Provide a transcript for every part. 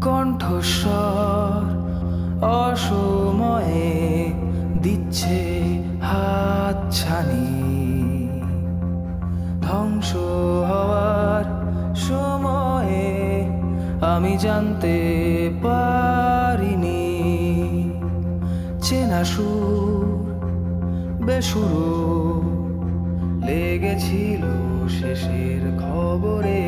কণ্ঠস্বর অসময়ে দিচ্ছে হাতছানি। ধ্বংস হওয়ার সময়ে আমি জানতে পারিনি, চেনা সুর বেসুরো লেগেছিল শেষের খবরে।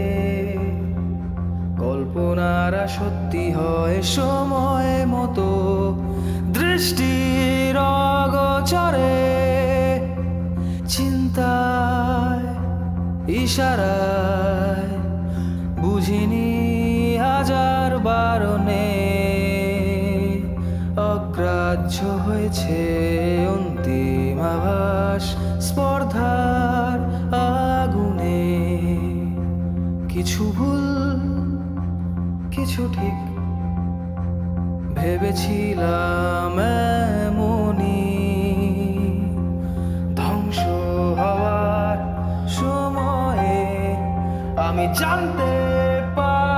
কল্পনারা সত্যি হয় সময় মতো দৃষ্টির অগোচরে। চিন্তায় ইশারায় বুঝিনি হাজার বারণে। অগ্রাহ্য হয়েছে অন্তিম আভাস স্পর্ধার আগুনে। কিছু ভুল কিছু ঠিক ভেবেছিলাম এমনি। ধ্বংস হওয়ার সময়ে আমি জানতে পারি